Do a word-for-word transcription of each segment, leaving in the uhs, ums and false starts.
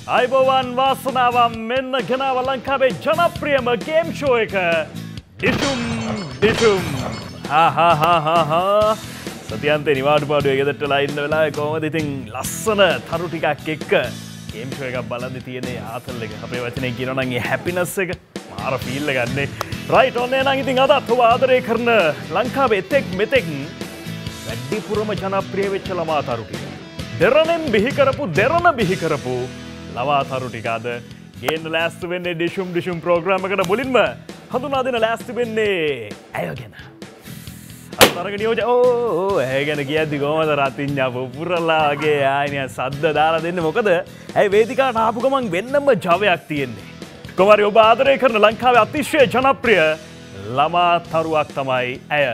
අයිබෝවන් වාසනාවම් මෙන්න ගෙනාව ලංකාවේ ජනප්‍රියම ගේම් ෂෝ එක ඩිෂුම් ඩිෂුම් හාහාහාහා සතියන්තේ නිවාඩු පාඩුවේ ගෙදරටලා ඉන්න වෙලාවේ කොහොමද ඉතින් ලස්සන තරු ටිකක් එක්ක ගේම් ෂෝ එකක් බලන්න තියෙන ආතල් එක අපේ වචනේ කියනවා නම් ඒ හැපිනස් එක මාර ෆීල් එකක් නේ රයිට් ඔන්න එහෙනම් ඉතින් අදත් ඔබ ආදරය කරන ලංකාවේ එතෙක් මෙතෙක් වැඩිපුරම ජනප්‍රිය වෙච්ච ළමා තරු ටික දෙරණෙන් බිහි කරපු දෙරණ බිහි කරපු ලවාතරු ටික අද ගේන්න ලෑස්ති වෙන්නේ ඩිෂුම් ඩිෂුම් ප්‍රෝග්‍රෑම් එකට මුලින්ම හඳුනා දෙන්න ලෑස්ති වෙන්නේ ඇය ගැන. අද තරග නියෝජ ඕ ඇය ගැන කියද්දි කොහමද රතිඤ්ඤා පුපුරලා වගේ ආයිනිය සද්ද දාලා දෙන්නේ මොකද ඇයි වේදිකාවට ආපු ගමන් වෙන්නම ජවයක් තියෙන්නේ. කොහොමරි ඔබ ආදරය කරන ලංකාවේ අතිශය ජනප්‍රිය ළමා තරුවක් තමයි ඇය.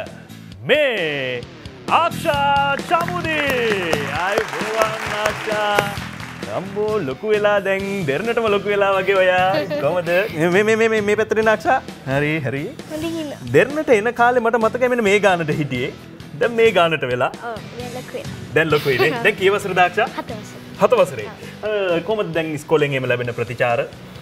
මේ ආක්ෂා චමුදී අයිබෝවන් ආක්ෂා අම්බෝ ලොකු වෙලා දැන් දෙරණටම ලොකු වෙලා වගේ ඔයා කොහමද මේ මේ මේ මේ පැත්තට නාක්ෂා හරි හරි හොඳින් ඉන්න දෙරණට එන කාලේ මට මතකයි මෙන්න මේ ගානට හිටියේ දැන් මේ ගානට වෙලා ඔව් දැන් ලොකු වෙලා දැන් ලොකුයි නේ දැන් කී වසරද ආක්ෂා හත වසරේ හත වසරේ කොහමද දැන් ඉස්කෝලෙන් එම ලැබෙන ප්‍රතිචාර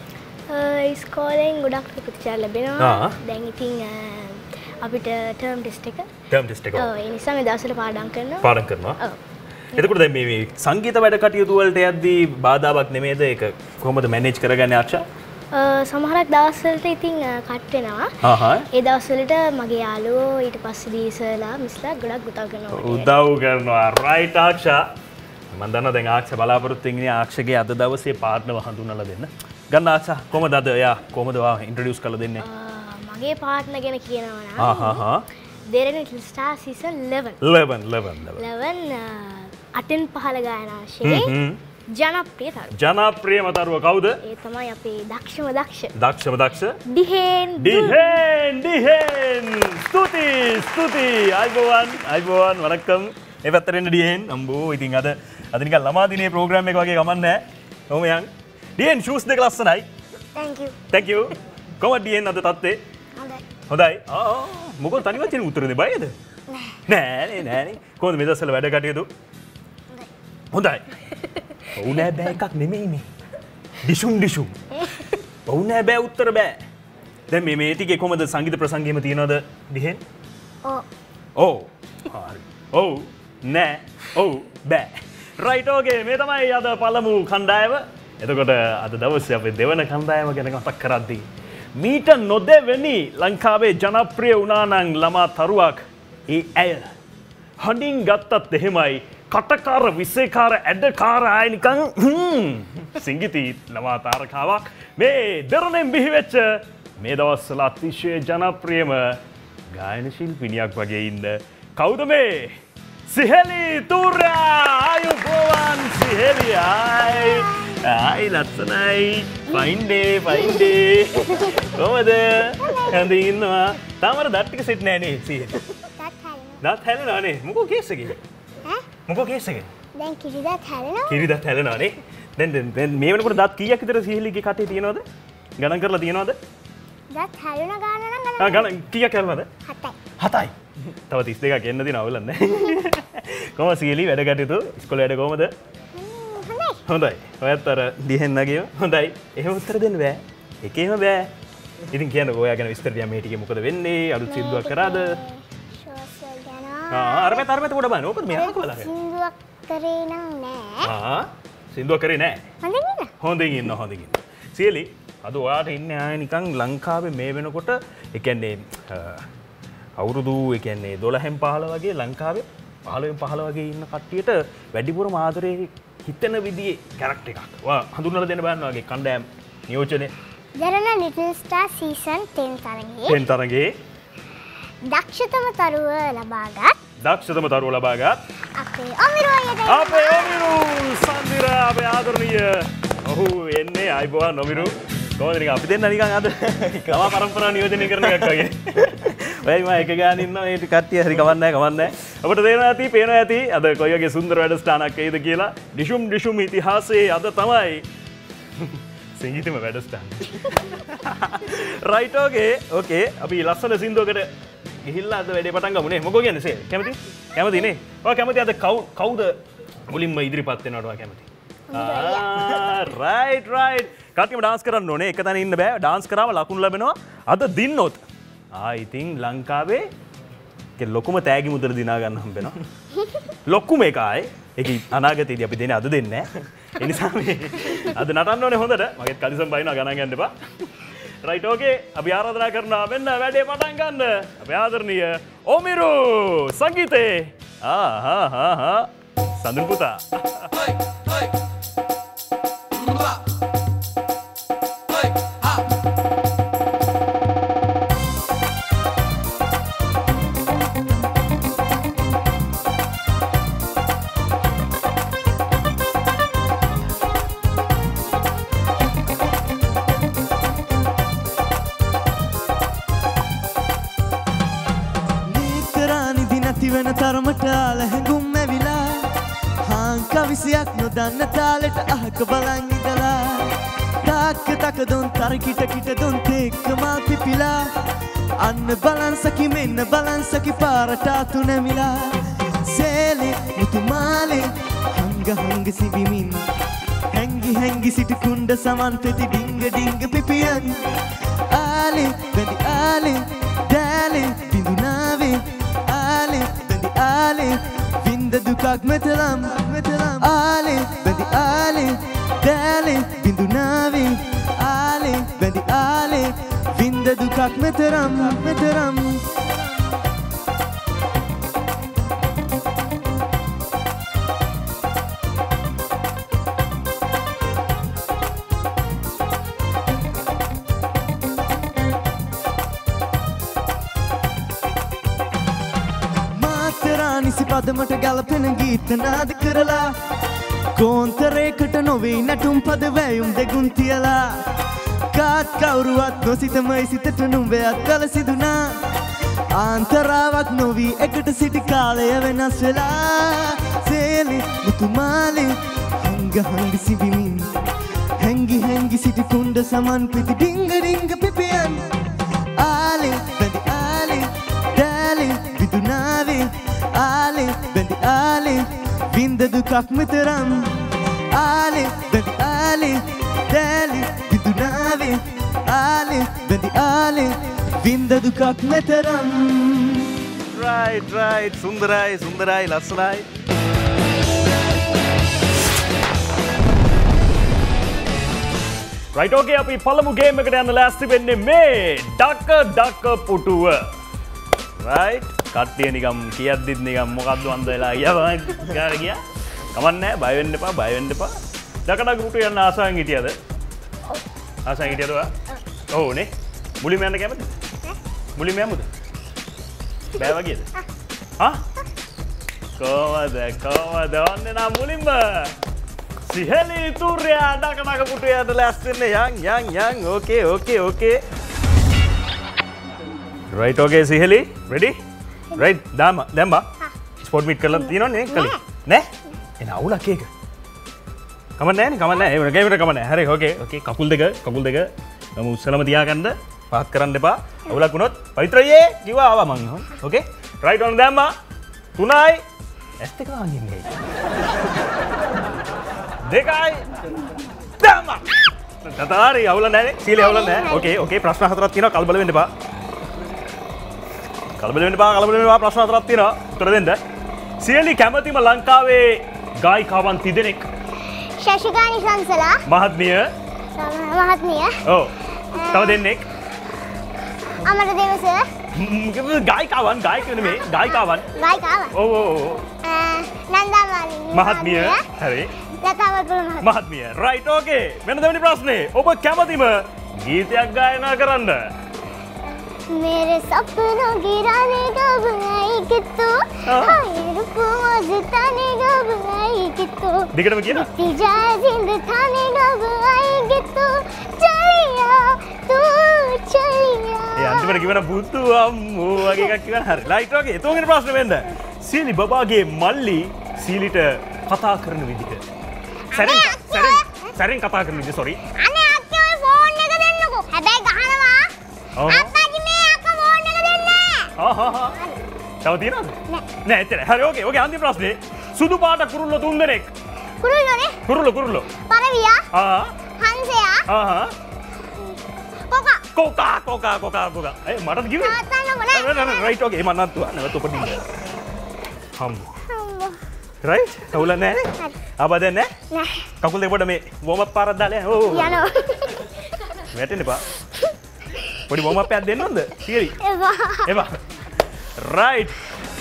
ඉස්කෝලෙන් ගොඩක් ප්‍රතිචාර ලැබෙනවා දැන් ඉතින් අපිට ටර්ම් ටෙස්ට් එක ටර්ම් ටෙස්ට් එක ඔව් ඒ නිසා මේ දවස්වල පාඩම් කරනවා පාඩම් කරනවා ඔව් එතකොට දැන් මේ සංගීත වැඩ කටයුතු වලට යද්දී බාධාවක් නෙමෙයිද ඒක කොහොමද මැනේජ් කරගන්නේ ආක්ෂා? සමහරක් දවස්වලට ඉතින් කට් වෙනවා. හා ඒ දවස්වලට මගේ යාළුවෝ ඊට පස්සේ දීසලා මිස්ලා ගොඩක් උදව් කරනවා. උදව් කරනවා. රයිට් ආක්ෂා. මම දන්නවා දැන් ආක්ෂා බලාපොරොත්තු වෙන්නේ ආක්ෂාගේ අද දවසේ පාර්ට්නර්ව හඳුන්වලා දෙන්න. ගන්න ආක්ෂා කොහමද අද එයා කොහමද වා ඉන්ට්‍රොඩියුස් කරලා දෙන්නේ? මගේ පාර්ට්නර් ගැන කියනවා නම් හා හා හා Derana little star season eleven eleven eleven eleven අටෙන් පහළ ගායනාංශයේ ජනප්‍රිය තරුව. ජනප්‍රියම තරුව කවුද? ඒ තමයි අපේ දක්ෂම දක්ෂ. දක්ෂම දක්ෂ. ඩිහෙන් ඩිහෙන් ඩිහෙන්. ස්තුති ස්තුති. අයිබෝවන් අයිබෝවන් වණක්කම්. මේ පැත්තට එන්න ඩිහෙන්. අම්බෝ ඉතින් අද අද නිකන් ළමා දිනේ ප්‍රෝග්‍රෑම් එක වගේ ගමන් නැහැ. කොහොම යන්? ඩිහෙන් ෂූස් දෙක ලස්සනයි. thank you. thank you. කොහොමද ඩිහෙන් අද තත්ත්වේ? හොඳයි. හොඳයි. ආ මොකද තනි වචනේ උත්තර දෙන්න බයද? නෑ නෑ නෑ. කොහොමද මේ දවස්වල වැඩ කටයුතු? හොඳයි. ඔව් නෑ බෑ එකක් නෙමෙයිනේ. ඩිෂුම් ඩිෂුම්. ඔව් නෑ බෑ උත්තර බෑ. දැන් මේ මේ ටිකේ කොහමද සංගීත ප්‍රසංගෙම තියනවද ඩිහෙන්? ඔව්. ඔව්. හරි. ඔව් නෑ. ඔව් බෑ. රයිට් ඕකේ මේ තමයි අද පළමු කණ්ඩායම. එතකොට අද දවසේ අපේ දෙවන කණ්ඩායම ගැන මතක් කරද්දී මීට නොදෙවෙනි ලංකාවේ ජනප්‍රිය වුණා නම් ළමා තරුවක් ඒ ඇය. හඬින් ගත්තත් එහෙමයි කටකාර විසේකාර ඇඩකාර ආය නිකන් සිංගිති ළමා තාරකාවක් මේ දෙරණෙන් බිහිවෙච්ච මේ දවස්වල අතිශය ජනප්‍රියම ගායන ශිල්පිනියක් වගේ ඉන්න කවුද මේ සිහෙලි තුරා ආයුබෝවන් සිහෙලි ආයි ආයි ලස්සනයි ෆයින් ඩේ ෆයින් ඩේ කොහමද හඳින් ඉන්නවා තාමර දත් ටික සෙට් නෑ නේ සිහෙලි දත් හැලෙනවා නේ මොකෝ කේස් එකේ ඈ මොකෝ කේස් එකේ දැන් කිරි දත් හැලෙනවා කිරි දත් හැලෙනවා නේ දැන් දැන් මේ වෙනකොට දත් කීයක් විතර සිහෙලිගේ කටේ තියෙනවද ගණන් කරලා තියෙනවද දත් හැලෙන ගාන නම් ආ ගණන් කීයක් හැලෙනවද හතයි හතයි තව තිස් දෙකක් එන්න දින අවුලක් නැහැ කොහොමද සිහෙලි වැඩ කටයුතු ඉස්කෝලේ වැඩ කොහමද හොඳයි හොඳයි ඔයත් අර ඩිහෙන්නගේ හොඳයි එහෙම උත්තර දෙන්න බෑ එකේම බෑ ඉතින් කියන්නකෝ ඔයා ගැන විස්තර දියා මේ ටිකේ මොකද වෙන්නේ අලුත් සින්දුවක් කරාද අර පැත්ත අර පැත්ත කොට බලන්න. ඕකද මේ අහක බලන්න. සින්දුවක් කරේ නම් නෑ. ආ සින්දුවක් කරේ නෑ. හොඳින් ඉන්න. හොඳින් ඉන්න හොඳින් ඉන්න. සියලි අද ඔයාට ඉන්නේ ආයේ නිකන් ලංකාවේ මේ වෙනකොට ඒ කියන්නේ අවුරුදු ඒ කියන්නේ දොළහෙන් පහළ වගේ ලංකාවේ පහළවෙන් පහළ වගේ ඉන්න කට්ටියට වැඩිපුරම ආදරේ හිතෙන විදිහේ කැරක්ටර් එකක්. ඔයා හඳුන්වලා දෙන්න බලන්න වගේ කණ්ඩායම් නියෝජනේ. Derana little star season ten තරගයේ ten තරගයේ දක්ෂතම තරුව ලබාගත් දක්ෂතම තරුව ලබාගත් අපේ ඔමිරු අයියට අපේ ඔමිරු සන්දිර අපේ ආදරණීය ඔහු එන්නේ අයිබෝවන් ඔමිරු කොහොමද නිකන් අපි දෙන්න නිකන් අද කවා පරම්පරාව නියෝජනය කරන එකක් වගේ ඔයයි මම එක ගාන ඉන්නවා මේ කට්ටිය හරි කවන්නේ නැහැ කවන්නේ නැහැ අපිට තේරෙනවා ඇති පේනවා ඇති අද කොයි වගේ සුන්දර වැඩසටහනක් එයිද කියලා ඩිෂුම් ඩිෂුම් ඉතිහාසයේ අද තමයි සංගීතම වැඩසටහන රයිට් ඕකේ ඕකේ අපි ලස්සන සින්දුවකට ගිහිල්ලා අද වැඩේ පටන් ගමු නේ මොකෝ කියන්නේ සේ කැමති කැමති නේ ඔයා කැමති අද කවුද මුලින්ම ඉදිරිපත් වෙනවට ඔයා කැමති රයිට් රයිට්. කට්ටියම ඩාන්ස් කරන්න ඕනේ. එක තැන ඉන්න බෑ. ඩාන්ස් කරාම ලකුණු ලැබෙනවා. අද දින්නොත්. ආ ඉතින් ලංකාවේ ලොකුම තෑගි මුදල දිනා ගන්න හම්බෙනවා. ලොකුම එකයි. ඒක අනාගතයේදී අපි දෙන්නේ අද දෙන්නේ නැහැ. ඒ නිසා මේ අද නටන්න ඕනේ හොඳට. මගෙත් කලිසම් බයිනවා ගණන් ගන්න එපා. Right okay. අපි ආරාධනා කරනවා මෙන්න වැඩේ පටන් ගන්න. අපේ ආදරණීය ඔමිරු සංගීතේ. ආ හා හා හා සඳුන් පුතා. හයි හයි. තරමට ලැහැඟුම් ඇවිලා හාංකා විසියක් නොදන්න තාලෙට අහක බලන් ඉඳලා තාක්ක තක දොන් තර කිට කිට දොන් තෙක්ක මල් පිපිලා අන්න බලන් සකි මෙන්න බලන් සකි පාරට අතු නැමිලා සේලේ මුතුමාලේ හංග හංග සිබිමින් හැංගි හැංගි සිටි කුණ්ඩ සමන් පෙති ඩිංග ඩිංග පිපියන් ආලේ බැඳි ආලේ දෑලේ බිඳුනාවේ ආලේ ආලේ වින්ද දුකක් මෙතරම් මෙතරම් ආලේ බැඳි ආලේ දෑලේ බිඳුනාවේ ආලේ බැඳි ආලේ වින්ද දුකක් මෙතරම් මෙතරම් නිසි පදමට ගලපෙන ගීත නාද කරලා කෝන්තරයකට නොවේ නැටුම් පද වැයුම් දෙගුන් තියලා කාත් කවුරුවත් නොසිතමයි සිතට නුඹයක් කල සිදුනා ආන්තරාවක් නොවී එකට සිටි කාලය වෙනස් වෙලා සේලේ මුතුමාලේ හංග හංග සිබිමින් හැංගි හැංගි සිටි කුණ්ඩ සමන් පිටි ඩිංග ඩිංග පිපියන් ආලේ බැඳි ආලේ දෑලේ විදුනාවේ ආලේ බැඳි ආලේ වින්ද දුකක් මෙතරම් ආලේ බැඳි ආලේ දෑලේ විදුනාවේ ආලේ බැඳි ආලේ වින්ද දුකක් මෙතරම් රයිට් රයිට් සුන්දරයි සුන්දරයි ලස්සනයි රයිට් ඕකේ අපි පළමු ගේම් එකට යන්න ලෑස්ති වෙන්නේ මේ ඩක ඩක පුටුව රයිට් කට්ටිය නිකම් කියද්දිත් නිකම් මොකද්ද වන්ද වෙලා ගියා ගාර ගියා කමක් නැහැ බය වෙන්න එපා බය වෙන්න එපා ඩක ඩක පුටුව යන්න ආසාවෙන් හිටියද ආසාවෙන් හිටියද ඔයා ඔව් නේ මුලින්ම යන්න කැමතිද මුලින්ම යමුද බෑ වගේද හා කොහමද කොහමද ඔන්නේ නම් මුලින්ම සිහෙලි තුර්යා ඩක ඩක පුටුව යන්න ලෑස්ති වෙන්න යන් යන් යන් okay okay okay right okay Siheli ready right දාම දැම්මා ස්පෝට් මීට් කරලා තියෙනවනේ කලින් නෑ එන අවුලක් ඒක කමක් නෑනේ කමක් නෑ ඒ ගේමට කමක් නෑ හරි ඕකේ ඕකේ කකුල් දෙක කකුල් දෙක ගම උස්සලම තියාගන්න පහත් කරන්න එපා අවුලක් වුණොත් පවිත්‍රයේ කිව්වා ආවා මං ඕකේ රයිට් ඔන්න දැම්මා තුනයි ඇස් දෙක වංගින්නේ දෙකයි දැම්මා තතාරි අවුල නෑනේ සීලේ අවුල නෑ ඕකේ ඕකේ ප්‍රශ්න හතරක් තියෙනවා කලබල වෙන්න එපා කලබල වෙන්න එපා කලබල වෙන්න එපා ප්‍රශ්න හතරක් තියෙනවා උත්තර දෙන්න සියලි කැමැතිම ලංකාවේ ගායිකාවන් තිදෙනෙක් ශශිකා නිශංසලා මහත්මිය මහත්මිය ඔව් තව දෙන්නෙක් අමරදේව සර් ගායිකාවන් ගායක නෙමෙයි ගායිකාවන් ගායිකාවන් ඔව් ඔව් නන්දාමාලි මහත්මිය හරි ලතාවර්පුර මහත්මිය රයිට් ඕකේ මෙන්න දෙවෙනි ප්‍රශ්නේ ඔබ කැමතිම ගීතයක් ගායනා කරන්න मेरे सपनों की रानी कब आएगी तू हाय रूप मस्तानी कब आएगी तू दिखने में मिट्टी जाए जिंदगानी कब आएगी तू चलिया तू चलिया ඒ අන්තිමට කිව්වන බුදු අම්මෝ වගේ එකක් කිව්වන හරි ලයිට් වගේ තුන්වෙනි ප්‍රශ්නේ වෙන්න සීලි බබාගේ මල්ලි සීලිට කතා කරන විදිහ සැරෙන් සැරෙන් සැරෙන් කතා කරන විදිහ සෝරි අනේ අක්කේ ඔය ෆෝන් එක දෙන්නකෝ හැබැයි ගහනවා අප්පාජි මේ අක්කා ෆෝන් එක දෙන්නේ හා හා හා තව තියෙනවද නෑ නෑ එච්චරයි හරි ඕකේ ඕකේ අන්තිම ප්‍රශ්නේ සුදු පාට කුරුල්ල තුන් දෙනෙක් කුරුල්ලෝනේ. කුරුල්ලෝ කුරුල්ලෝ. පරවියා. ආ. හංසයා. ආහා. කොකා. කොකා කොකා කොකා කොකා. ඒ මටද කිව්වේ? තාත්තන්න මොනේ. රයිට් ඕකේ මම නත්තුවා. නැවත උපදින්න. හම්. රයිට්? කවුල නැහැ නේ? ආබද නැහැ? නෑ. කකුල් දෙක පොඩ මේ වෝම් අප් පාරක් දාලා යන්න. ඔව්. යනවා. වැටෙන්න එපා. පොඩි වෝම් අප් එකක් දෙන්න ඕනද? සීරි. එවා. එපා. රයිට්.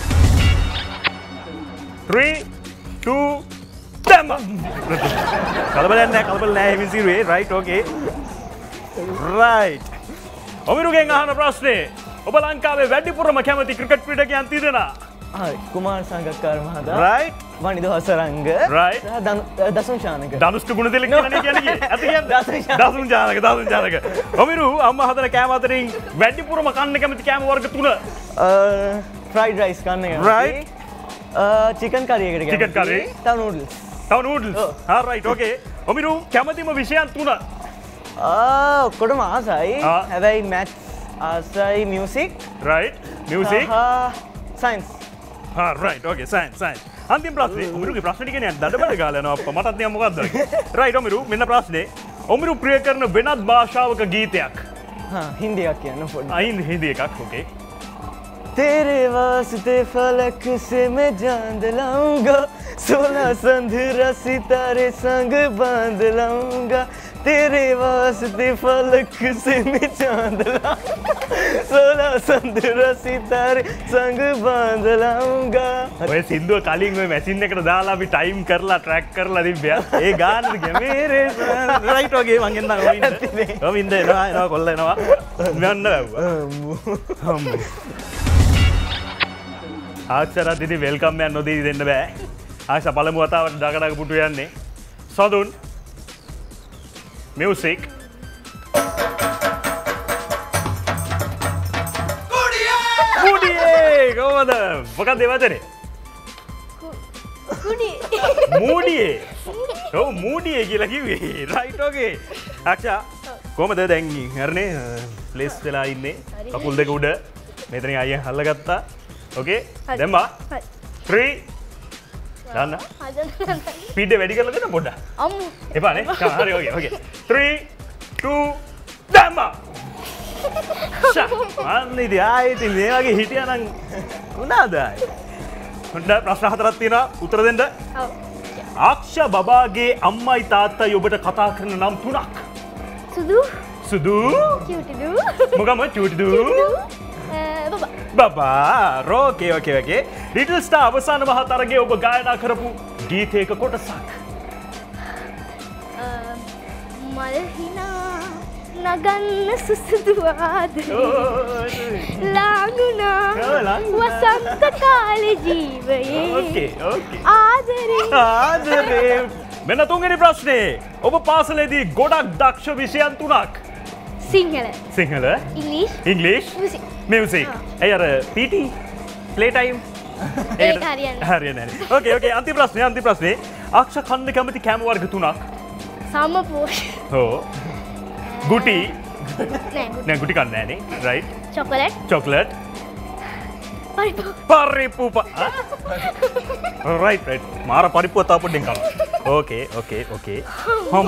three two damn. කලබලයක් නැහැ කලබල නැහැ හිමින් සීරුවේ. රයිට් ඕකේ. රයිට්. ඔමිරුගෙන් අහන ප්‍රශ්නේ ඔබ ලංකාවේ වැඩිපුරම කැමති ක්‍රිකට් ක්‍රීඩකයන් තිදෙනා. හරි කුමාර සංගක්කාර මහතා රයිට්. වනිද හසරංග Right. සහ දනු- දසුන් ශානක ධනුෂ්ට ගුණතිලක කියන්නේ කියන්නේ ඇත කියන්නේ දසුන් ජානක දසුන් ජානක. ඔමිරු අම්මා හදන කෑම අතරින් වැඩිපුරම කන්න කැමති කෑම වර්ග තුන. ෆ්‍රයිඩ් රයිස් කන්න Right. චිකන් කරියකට Chicken curry. තව නූඩල්ස් තව නූඩල්ස්. ඔව්. හා රයිට් ඕකේ. ඔමිරු කැමතිම විෂයන් තුන. ඔක්කොටම ආසයි ආ. හැබැයි මැත් ආසයි මියසික් රයිට්. මියුසික්. සයින්ස් හා රයිට් ඕකේ සයන්ස් සයන්ස්. අන්තිම ප්‍රශ්නේ ඔමිරුගේ ප්‍රශ්න ටික කියන්නේ දඩබඩ ගාලා යනවා අප්පා මටත් නියම මොකක්ද? රයිට් ඔමිරු මෙන්න ප්‍රශ්නේ. ඔමිරු ප්‍රිය කරන වෙනත් භාෂාවක ගීතයක්. හින්දියක් කියන්න පොඩ්ඩක් අයින් හින්දි එකක් ඕකේ. तेरे वास्ते फलक से मैं चांद लाऊंगा सोलह संधरा सितारे संग बांध लाऊंगा तेरे वास्ते फलक से मैं चांद लाऊंगा सोलह संधरा सितारे संग बांध लाऊंगा ඔය සින්දුව කලින් ඔය මැෂින් එකට දාලා අපි ටයිම් කරලා ට්‍රැක් කරලා තිබ්බා. ඒ ගානට ගියා මේරේ රයිට් වගේ මං එන්නම් ඔය ඉන්න. ඔය ඉන්න එනවා එනවා කොල්ල එනවා. මෙන්න වැව්වා. හම්බු. ආච්චරා දිදි වෙල්කම් එකක් නොදී දෙන්න බෑ. ආච්ච පළමු වතාවට දගඩක පුටු යන්නේ. සොදුන් මියුසික් මුඩියේ කොහමද? මොකක්ද ඒ වචනේ? කුඩි. මූඩියේ. ඔව් මූඩියේ කියලා කිව්වේ. රයිට් ඕකේ. ආච්චා කොහමද දැන් හරිනේ ප්ලේස් වෙලා ඉන්නේ. කකුල් දෙක උඩ. මෙතනින් අයියෙන් හල්ලගත්තා. ඕකේ දැම්මා. හරි. three දාන්න. හදන්න. ස්පීඩ් වැඩි කරලා දෙන්න පොඩ්ඩක්. අම්මු. එපා නේ. හරි ඕකේ ඕකේ. three two දැම්මා. අන්න ඉතින් ආයේ ඉතින් මේ වගේ හිටියානම් උනාද ආයේ. හොඳ ප්‍රශ්න හතරක් තියෙනවා උත්තර දෙන්න. ඔව්. ආක්ෂා බබාගේ අම්මයි තාත්තයි ඔබට කතා කරන නම් තුනක්. සුදු. සුදු කියුටිදු. මොකම චූටිදු බබා. බබා රෝකේ ඕකේ ඕකේ. ලිටල් ස්ටාර් අවසාන මහා තරගයේ ඔබ ගායනා කරපු ගීතයක කොටසක්. මල් හිනා නගන්න සුසුදු ආදරේ ලාංගුණා ඔව්, ලාංගුණා. වසන්ත කාලේ ජීවයේ ඕකේ ඕකේ. ආදරේ ආදරේ. මෙන්න තුන්වෙනි ප්‍රශ්නේ. ඔබ පාසලේදී ගොඩක් දක්ෂ විෂයන් තුනක්. සිංහල සිංහල, ඉංග්‍රීසි ඉංග්ලිෂ්, මියුසික් මියුසික්. ඒ අර පීටි ප්ලේ ටයිම්. ඒක හරියන්නේ. හරියන්නේ නැහැ. ඕකේ ඕකේ අන්තිම ප්‍රශ්නේ අන්තිම ප්‍රශ්නේ. අක්ෂ කන්න කැමති කෑම වර්ග තුනක්. සමපෝෂ ඔව්. ගුටි. නෑ නෑ ගුටි කන්නේ නැහැ නේ. රයිට්. Chocolate chocolate. පරිප්පු පරිප්පු. Right right. මාර පරිප්පුව තා පොඩ්ඩෙන් කන්න. ඕකේ ඕකේ ඕකේ. හම්.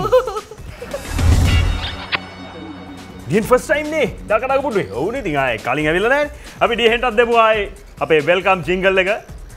ගින් ෆස්ට් ටයිම් නේ. දකඩක පුඩුවේ. ඔව් නේ ඉතින් ආයේ කලින් ඇවිල්ලා නැහැ. අපි ඩීහෙන්ටත් දෙමු ආයේ අපේ වෙල්කම් ජින්ගල් එක.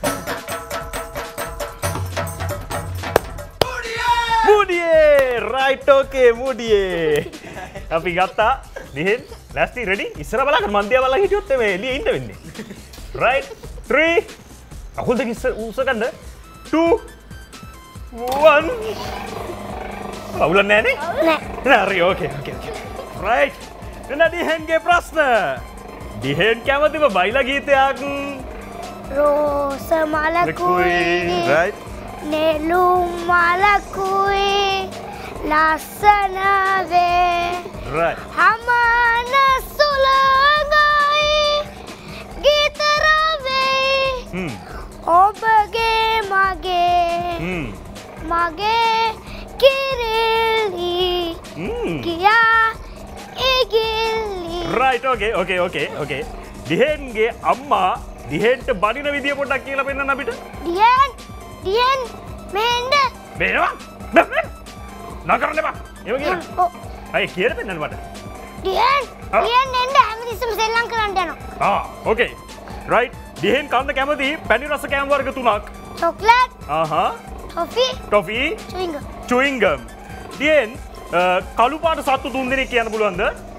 මුඩියේ රයිට් ඕකේ මුඩියේ. අපි ගත්තා ඩීහෙන් ලෑස්ති රෙඩි ඉස්සර බලන්න මන් දිහා බලලා හිටියොත් මේ එළියේ ඉන්න වෙන්නේ. රයිට් three අකුල් දෙක ඉස්සර උස ගන්න two one අවුල නැහැ නේ? නෑ හරි ඕකේ ඕකේ ඕකේ. රයිට් එන්න ඩීහෙන්ගේ ප්‍රශ්න. ඩීහෙන් කැමතිම බයිලා ගීතයක් රෝස මලකුයි රයිට් නෙළුම් මලකුයි ලස්සන වේ රයිට් හමන සුළඟයි ගීතර වෙයි හ්ම් ඔබගේ මගේ හ්ම් මගේ කිරිලි හ්ම් ගියා ඉගිල්ලි රයිට් ඕකේ ඕකේ ඕකේ ඕකේ. ඩිහෙන්ගේ අම්මා ඩිහෙන්ට බනින විදිය පොඩ්ඩක් කියලා පෙන්නන්න අපිට. දියන් දියන් මෙහෙන්ද බේනවා. නගරන්න එපා. එහෙම කියන. ඔව්. අය කියලා පෙන්නන්න මට. ඩියන් ආ. ඩියන් එන්න හැමතිස්සෙම සෙල්ලම් කරන්න යනවා. ආ ඕකේ. රයිට්. දිහෙන් කන්න කැමති පැණි රස කෑම වර්ග තුනක්. චොක්ලට්, ආහා. Toffee, toffee, chewing gum. chewing gum. දිහෙන් කළු පාට සත්තු තුන් දෙනෙක් කියන්න පුළුවන්ද?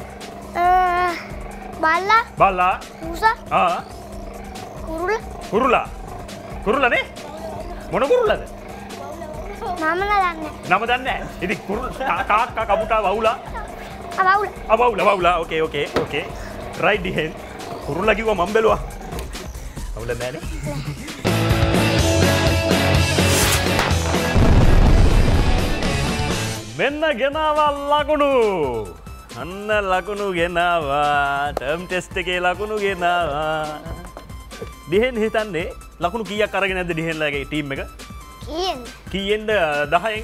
බල්ලා, බල්ලා. මූසා, ආ. කුරුල්ල. කුරුලා. කුරුලානේ? මොන කුරුල්ලද? මම නදන්නේ. නම දන්නේ නැහැ. ඉතින් කුරුල් කාක්කා කපුටා වවුලා. අවුල. අවවුලා වවුලා. Okay okay okay. රයිට් දිහෙන්. කුරුල්ලා කිව්වා මම බැලුවා. අවුල නැහැනේ. මෙන්න ගෙනාවා ලකුණු. අන්න ලකුණු ගෙනාවා. ටර්ම් ටෙස්ට් එකේ ලකුණු ගෙනාවා. දිහෙන් හිතන්නේ ලකුණු කීයක් අරගෙන නැද්ද දිහෙන්ලාගේ ටීම් එක? කීයෙන්? කීයෙන්ද දහයෙන්?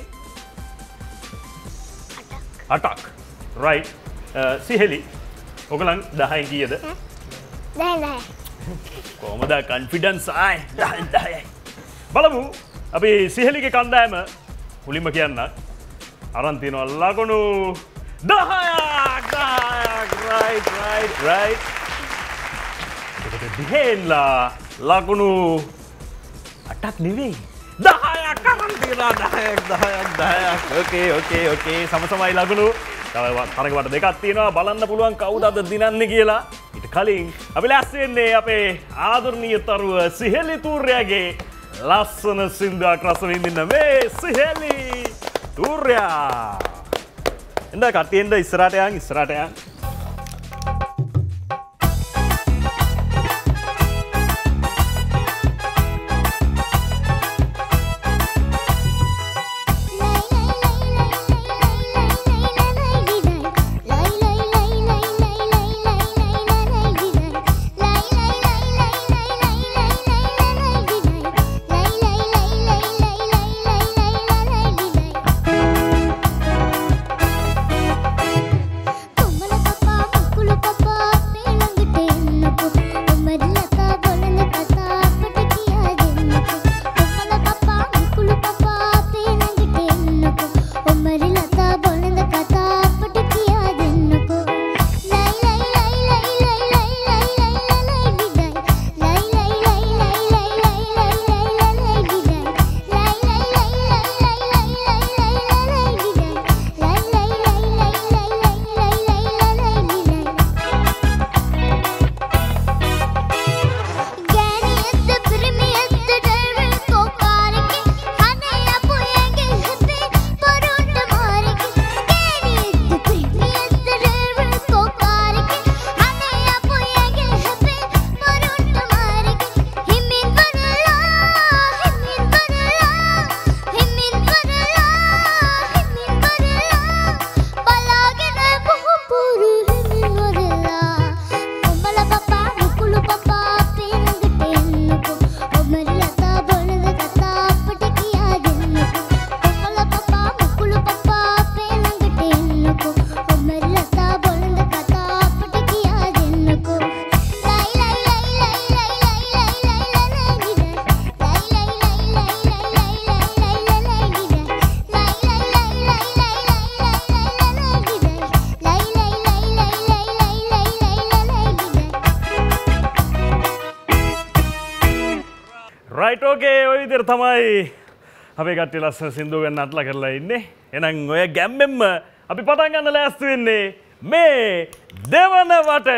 අටක්. රයිට්. සිහෙලි. ඔයගලන් දහයෙන් කීයද? දහයෙන් දහයයි. කොහමද කොන්ෆිඩන්ස් ආයි දහයෙන් දහයයි. බලමු අපි සිහෙලිගේ කණ්ඩායම මුලින්ම කියන්න අරන් තියනවා ලකුණු දහයක් දහයක් රයිට් රයිට් රයිට්. ඒකට දිහෙන්ලා ලකුණු අටක් නෙවෙයි දහයක් අරන් තියනවා දහයක් දහයක් දහයක්. ඕකේ ඕකේ ඕකේ සමසමයි ලකුණු. තව තරගවට දෙකක් තියෙනවා බලන්න පුළුවන් කවුද අද දිනන්නේ කියලා. ඊට කලින් අපි ලෑස්ති වෙන්නේ අපේ ආදරණීය තරුව සිහෙලි තූර්යාගේ ලස්සන සින්දුවක් රස විඳින්න මේ සිහෙලි තූර්යා. එන්න කට්ටියෙන්ද ඉස්සරහට යන් ඉස්සරහට යන්. රයිට් ඕකේ ඔය විදිහට තමයි අපේ කට්ටිය ලස්සන සින්දුව ගන්න අట్లా කරලා ඉන්නේ. එහෙනම් ඔය ගැම්මෙන්ම අපි පටන් ගන්න ලෑස්ති වෙන්නේ මේ දෙවන වටය.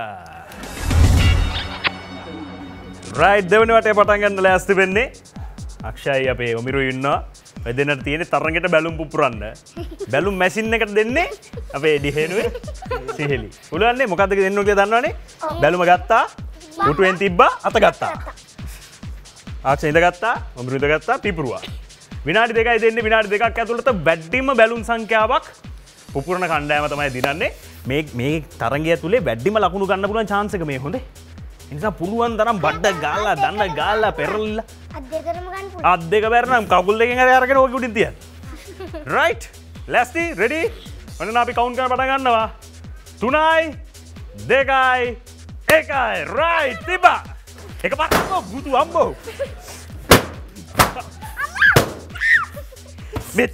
රයිට් දෙවන වටේ පටන් ගන්න ලෑස්ති වෙන්නේ අක්ෂයයි අපේ ඔමිරු ඉන්නවා. ඔය දෙන්නට තියෙන්නේ තරංගෙට බැලුම් පුපුරන්න. බැලුම් මැෂින් එකට දෙන්නේ අපේ ඩිහෙනුවේ සිහෙලි. උලන්නේ මොකද්ද දෙන්න ඕනේ කියලා දන්නවනේ? බැලුම ගත්තා, පුටුවෙන් තිබ්බා, අත ගත්තා. ආච්චි ඉඳගත්තා, ඔමිරු ඉඳගත්තා, පිපුරුවා. විනාඩි දෙකයි දෙන්නේ. විනාඩි දෙකක් ඇතුළත වැඩිම බැලුම් සංඛ්‍යාවක් පුපුරන කණ්ඩායම තමයි දිනන්නේ. මේ මේ තරගය ඇතුලේ වැඩිම ලකුණු ගන්න පුළුවන් chance එක මේ හොඳේ. ඒ නිසා පුළුවන් තරම් බඩ ගාලා, දන්න ගාලා, පෙරලිලා අත් දෙකටම ගන්න පුළුවන්. අත් දෙක බැරනම් කකුල් දෙකෙන් හරි අරගෙන ඕක උඩින් තියන්න. රයිට්. ලැස්ති? රෙඩි? ඔන්න අපි කවුන්ට් කරන්න පටන් ගන්නවා. තුනයි, දෙකයි, එකයි. රයිට්. තිබා. එක පාරක් බුදු අම්බෝ. Bet.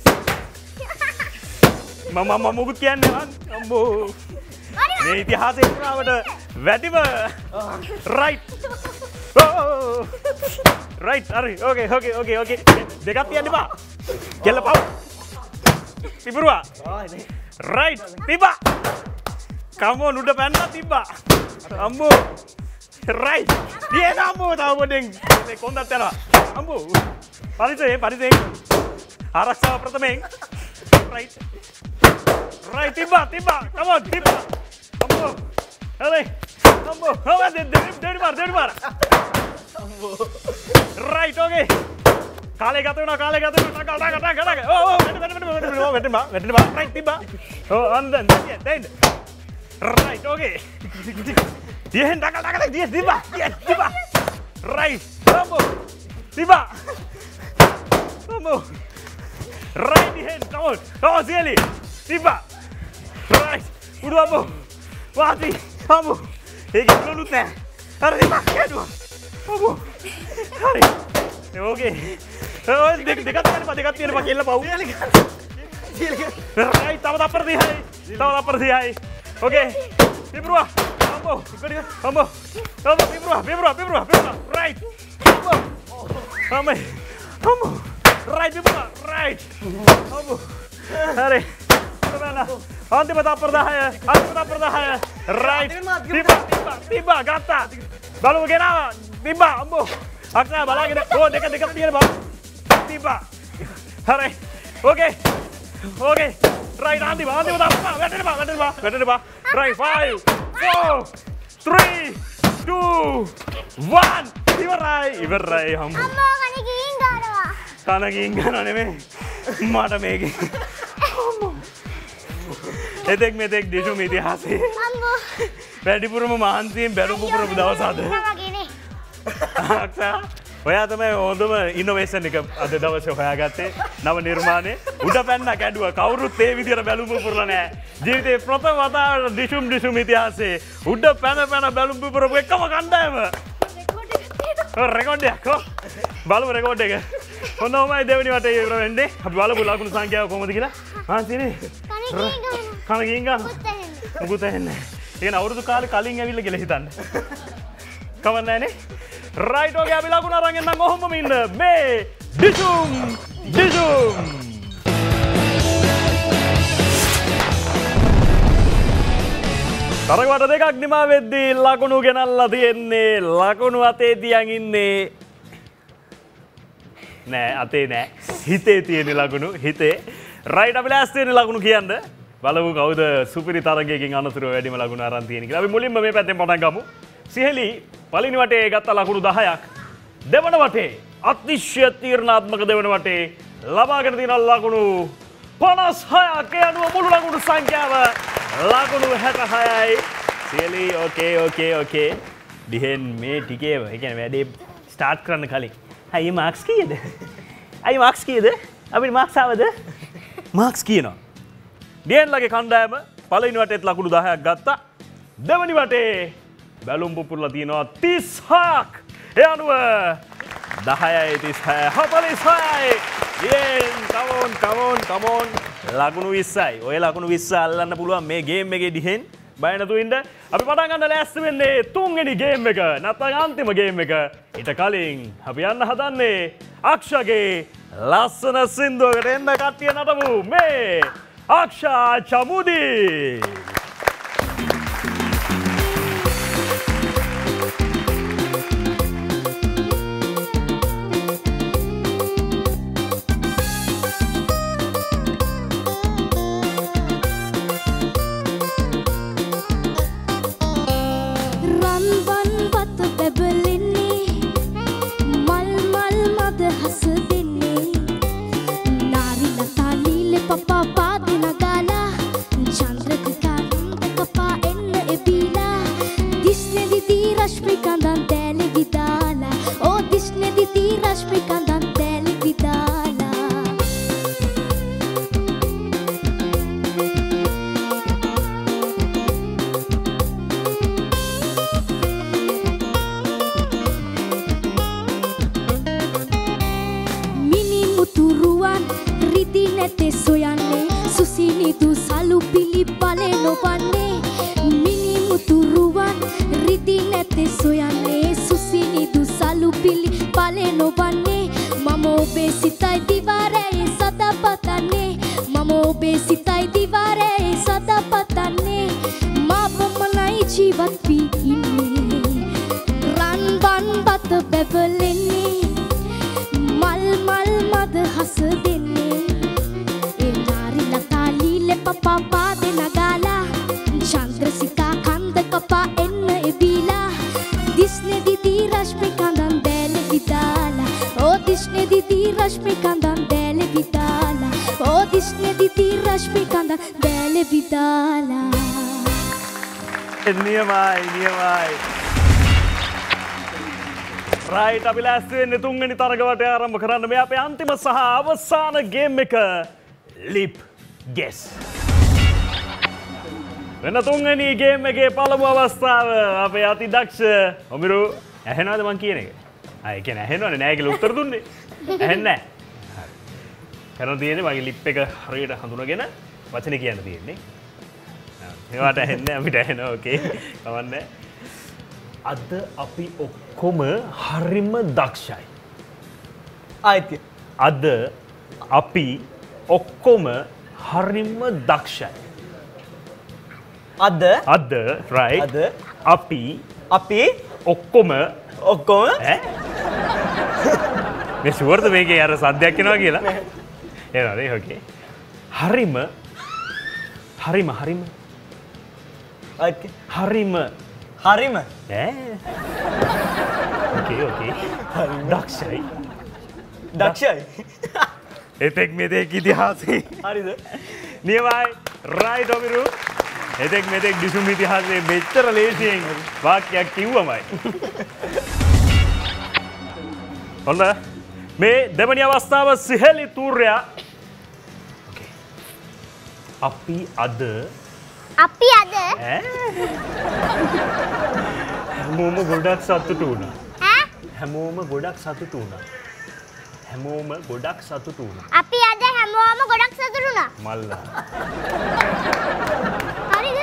Mama mama මොකුත් කියන්නේ නැහැ. අම්බෝ. මේ ඉතිහාසයේ පුරාවට වැඩිම right. Oh. Right, හරි. Okay, okay, okay, okay. දෙකක් තියන්න බා. කෙල්ල පව්. තිබුරුවා. Right. තිබා. Come on, උඩ පැනලා තිබ්බා. අම්බෝ. Right. දියේ අම්බෝ තාම පොඩෙන් මේ කොන්දත් යනවා. අම්බෝ. පරිසරේ පරිසරේ. ආරක්ෂාව ප්‍රථමයෙන්. Right. Right, තිබා තිබා. Come on, තිබා. අම්බෝ. හරි. අම්බෝ. හොවා දෙන්න දෙන්න මාර දෙන්න මාර. අම්බෝ. Right, okay. කාලේ ගත වෙනවා කාලේ ගත වෙනවා ටක ටක ටක ටක. ඕ ඕ වැට වැට වැට වැට වැට වැට වැට වැට right තිබා. ඕ අන්දන් දෙන්න. Right, okay. Dia hendak ටක ටක dia තිබා. තිබා. Right. අම්බෝ. තිබා. අම්බෝ. Right di hand, come on. Come on, Sieli. Tiba. Right. Udah, Ambo. Mati. Ambo. Ini belum lupa. Hari tiba. Kedua. Ambo. Hari. Oke. Oh, dekat dekat kan, Pak. Dekat ni, Pak. Kela bau. Right. Tahu tak pergi, hai. Tahu tak pergi, hai. Oke. Pibruah. Ambo. Ambo. Ambo. Pibruah. Pibruah. Pibruah. Pibruah. Right. Ambo. Ambo. Ambo. Right, Pibruah. Right. Ambo. Hari. Anti mata perdahaya, anti mata perdahaya. Right, tiba, tiba, tiba, gata. Balu kenapa? Tiba, ambo. Aksa bala kita. Oh, dekat dekat dia bang. Tiba. Hari, oke, oke. Right, anti bang, anti mata apa? Betul bang, betul bang, betul bang. Right, five, four, three, two, one. Ibarai, ibarai, ambo. Ambo kan iki ingkara. Kana ingkara neme. Mata megi. එතෙක් මෙතෙක් දිශුම ඉතිහාසයේ වැඩිපුරම මහන්සියෙන් බැලුම් පුරපු දවස අද. අක්ෂා ඔයා තමයි හොඳම innovation එක අද දවසේ හොයාගත්තේ නව නිර්මාණය. උඩ පැන්න කැඩුවා කවුරුත් ඒ විදිහට බැලුම් පුරලා නැහැ. ජීවිතේ ප්‍රථම වතාවට දිශුම් දිශුම් ඉතිහාසයේ උඩ පැන පැන බැලුම් පුරපු එකම කණ්ඩායම. රෙකෝඩ් එකක්. බලමු රෙකෝඩ් එක. හොඳමයි දෙවෙනි වටේ ඉවර වෙන්නේ. අපි බලමු ලකුණු සංඛ්‍යාව කොහොමද කියලා. හාන්සිනේ. කන ගින් ගන්න. මුකුත් ඇහෙන්නේ නැහැ. ඒ කියන්නේ අවුරුදු කාලේ කලින් ඇවිල්ලා කියලා හිතන්න. කවන්න නැනේ. රයිට් ඔගේ අපි ලකුණු අරන් එන්නම් ඔහොමම ඉන්න. මේ දිසුම් දිසුම්. තරගවට දෙකක් නිමා වෙද්දී ලකුණු ගෙනල්ලා තියෙන්නේ ලකුණු අතේ තියන් ඉන්නේ නෑ අතේ නෑ හිතේ තියෙන ලකුණු හිතේ රයිට් අපි ලෑස්ති වෙන ලකුණු කියන්න බලමු කවුද සුපිරි තරගයකින් අනතුරුව වැඩිම ලකුණු අරන් තියෙන්නේ කියලා. අපි මුලින්ම මේ පැත්තෙන් පටන් ගමු. සිහෙලි පළවෙනි වටේ ගත්ත ලකුණු දහයක්. දෙවන වටේ අතිශය තීරණාත්මක දෙවන වටේ ලබාගෙන තියෙන ලකුණු පනස් හයක්. ඒ අනුව මුළු ලකුණු සංඛ්‍යාව ලකුණු හැට හයයි. සිහෙලි ඕකේ ඕකේ ඕකේ. දිහෙන් මේ ටිකේ ඒ කියන්නේ වැඩේ ස්ටාර්ට් කරන්න කලින් අයි මාක්ස් කීයද? අයි මාක්ස් කීයද? අපිට මාක්ස් ආවද? මාක්ස් කියනවා. දිහෙන්ලගේ කණ්ඩායම පළවෙනි වටේත් ලකුණු දහයක් ගත්තා. දෙවෙනි වටේ බැලුම් පුපුරලා තියෙනවා තිස් හයක්. ඒ අනුව දහයයි තිස් හය හතළිස් හයයි. යෙන් come on come on come on ලකුණු විස්සයි. ඔය ලකුණු විස්ස අල්ලන්න පුළුවන් මේ ගේම් එකේ දිහෙන්. බය නැතුව ඉන්න. අපි පටන් ගන්න ලෑස්ති වෙන්නේ තුන්වෙනි ගේම් එක. නැත්නම් අන්තිම ගේම් එක. ඊට කලින් අපි යන්න හදන්නේ අක්ෂගේ ලස්සන සින්දුවකට එන්න කට්ටිය නටමු. මේ අක්ෂා චමුදී. Mini muturuan, ritin නොවන්නේ මිනිමුතුරුවන් රිදි නැතේ සොයන්නේ සුසිනිදු සලුපිලි පලේ නොවන්නේ මම ඔබේ සිතයි දිවාරයේ සදා පතන්නේ මම ඔබේ සිතයි දිවාරයේ සදා පතන්නේ මා පමණයි ජීවත් වී ඉන්නේ රන් බන් බත බැබලෙන්නේ මල් මල් මද හස දෙන්නේ ඒ නාරි ලතා ලීලෙ පපා පාදෙ නගාලා චන්ද්‍රසිකා කන්ද කපා එන්න එබීලා දිස්නේ දිදී රශ්මි කඳන් දැලෙ විදාලා ඕ දිස්නේ දිදී රශ්මි කඳන් දැලෙ විදාලා ඕ දිස්නේ දිදී රශ්මි කඳන් දැලෙ විදාලා නියමයි නියමයි රයිට් අපි ලෑස්ති වෙන්නේ තුන්වෙනි තරගයට ආරම්භ කරන්න මේ අපේ අන්තිම සහ අවසාන ගේම් එක ලිප් ගෙස් වෙන තුන්වෙනි ගේම් එකේ පළමු අවස්ථාව අපේ අති දක්ෂ ඔමිරු ඇහෙනවද මං කියන එක? ආ ඒ කියන්නේ ඇහෙනවනේ නෑ කියලා උත්තර දුන්නේ. ඇහෙන්නේ නෑ. කරන් තියෙන්නේ මගේ ලිප් එක හරියට හඳුනගෙන වචනේ කියන්න තියෙන්නේ. ඒවට ඇහෙන්නේ අපිට ඇහෙනවා ඕකේ. කවන්නේ. අද අපි ඔක්කොම හරිම දක්ෂයි. ආයිත් අද අපි ඔක්කොම හරිම දක්ෂයි. අද අද right අද අපි අපි ඔක්කොම ඔක්කොම ඈ මේ ෂුවර්ද මේකේ අර සද්දයක් එනවා කියලා එනවා නේ ඕකේ හරිම හරිම හරිම ආයිත් හරිම හරිම ඈ ඕකේ ඕකේ දක්ෂයි දක්ෂයි එතෙක් මෙතෙක් ඉතිහාසයේ හරිද නියමයි right ඔමිරු එතෙක් මෙතෙක් දිසුම් ඉතිහාසයේ මෙච්චර ලේසියෙන් වාක්‍යයක් කිව්වමයි හොඳ මේ දෙවැනි අවස්ථාව සිහෙලි තූර්යා අපි අද අපි අද ඈ හැමෝම ගොඩක් සතුටු වුණා ඈ හැමෝම ගොඩක් සතුටු වුණා හැමෝම ගොඩක් සතුටු වුණා අපි අද හැමෝම ගොඩක් සතුටු වුණා. මල්ලා හරිද?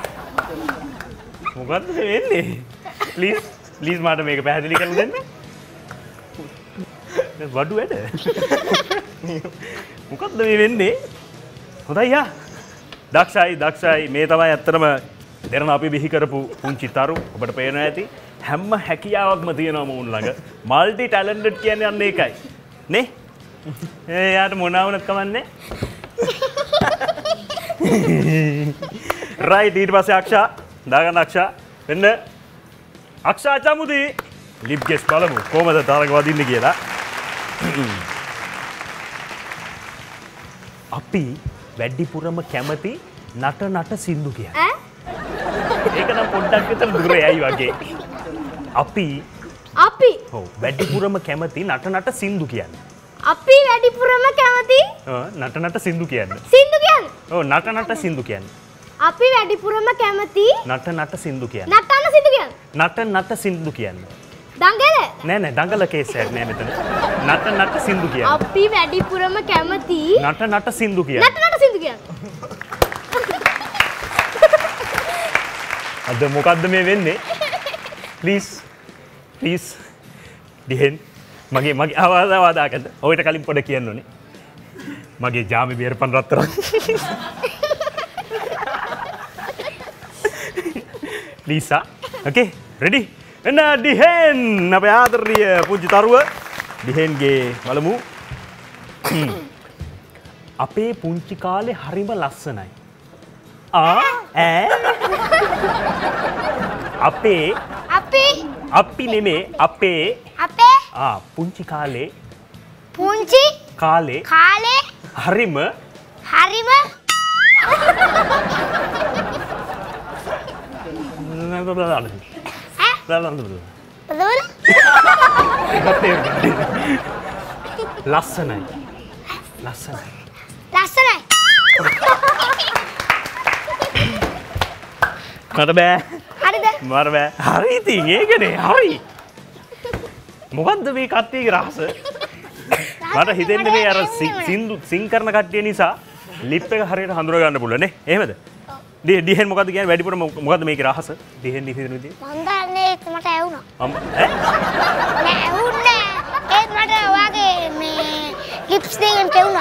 මොකද්ද වෙන්නේ? ප්ලීස් ප්ලීස් මට මේක පැහැදිලි කරලා දෙන්න. දැන් වඩු වැඩ. මොකද්ද මේ වෙන්නේ? හොඳයි යා. දක්ෂයි දක්ෂයි මේ තමයි ඇත්තටම දෙරණ අපි බිහි කරපු පුංචි තරු ඔබට පේනවා ඇති හැම හැකියාවක්ම තියෙනවා මොවුන් ළඟ මල්ටි ටැලන්ටඩ් කියන්නේ අන්න ඒකයි නේ ඒ යාට මොනවා වුණත් කමන්නේ රයිට් ඊට පස්සේ අක්ෂා දාගන්න අක්ෂා වෙන්න අක්ෂා චමුදී ලිප් ගෙස් බලමු කොහමද තරග වදින්න කියලා අපි වැඩිපුරම කැමති නට නට සින්දු කියන්නේ ඈ ඒක නම් පොඩ්ඩක් විතර දුරේ ඇයි වගේ අපි අපි ඔව් වැඩිපුරම කැමති නට නට සින්දු කියන්නේ අපි වැඩිපුරම කැමති ඔව් නට නට සින්දු කියන්නේ සින්දු කියන්නේ ඔව් නට නට සින්දු කියන්නේ අපි වැඩිපුරම කැමති නට නට සින්දු කියන්නේ නටන සින්දු කියන්නේ නට නට සින්දු කියන්නේ දඟල නෑ නෑ දඟල කේස් එකක් නෑ මෙතන නට නට සින්දු කියන්නේ අපි වැඩිපුරම කැමති නට නට සින්දු කියන්නේ නටනට සින්දු කියන්නේ අද මොකද්ද මේ වෙන්නේ ප්ලීස් ප්ලීස් දිහෙන් මගේ මගේ ආවාද ආවාදාකද ඔයිට කලින් පොඩ කියන්න ඕනේ මගේ ජාමේ බේරපන් රත්තරන් ප්ලීස් ආ ඕකේ රෙඩි එන්න දිහෙන් අපේ ආදරණීය පුංචි තරුව දිහෙන්ගේ බලමු අපේ පුංචි කාලේ හරිම ලස්සනයි ආ ඈ අපේ අපි අපි නෙමේ අපේ අපේ ආ පුංචි කාලේ පුංචි කාලේ කාලේ හරිම හරිම ලස්සනයි ලස්සනයි ලස්සනයි මට බෑ හරිද මට බෑ හරි ඉතින් ඒකනේ හරි මොකද්ද මේ කට්ටියගේ රහස මට හිතෙන්නේ මේ අර සින්දු සින් කරන කට්ටිය නිසා ලිප් එක හරියට හඳුනා ගන්න පුළුවන් නේ එහෙමද ඩි ඩිහෙන් මොකද්ද කියන්නේ වැඩිපුර මොකද්ද මේකේ රහස? ඩිහෙන් ඩිහෙන් විදිය. මම දන්නේ මට ඇහුණා. අම්ම ඈ නෑ ඇහුන්නේ. ඒත් මට ඔයාගේ මේ ලිප්ස් දෙකෙන් තෙවුණා.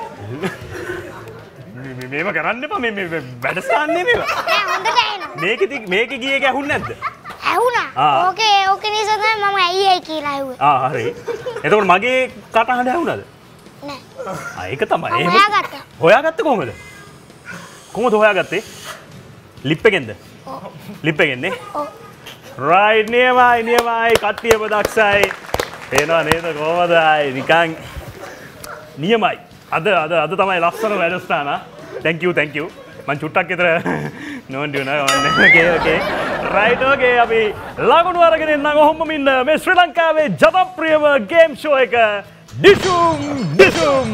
මේ මේව කරන්න එපා මේ මේ වැඩසටහන්නේ මේව. නෑ හොඳට ඇහෙනවා. මේකේ මේකේ ගියේ එක ඇහුන්නේ නැද්ද? ඇහුණා. ආ. ඕකේ ඕකේ නිසා තමයි මම ඇයි ඇයි කියලා ඇහුවේ. ආ හරි. එතකොට මගේ කටහඬ ඇහුණාද? නෑ. ආ ඒක තමයි. මම එහෙම හොයාගත්තා. හොයාගත්තේ කොහමද? කොහොමද හොයාගත්තේ? ලිප් එකෙන්ද? ඔව්. ලිප් එකෙන් නේ? ඔව්. රයිට් නියමයි නියමයි කට්ටියම දක්ෂයි. පේනවා නේද කොහමද ආයි නිකන් නියමයි. අද අද අද තමයි ලස්සන වැඩසටහන. thank you thank you. මං චුට්ටක් විතර නෝන්ඩි වුණා වන්නේ. okay okay. right okay අපි ලකුණු අරගෙන ඉන්නම් ඔහොමම ඉන්න මේ ශ්‍රී ලංකාවේ ජනප්‍රියම ගේම් ෂෝ එක ඩිෂුම් ඩිෂුම්.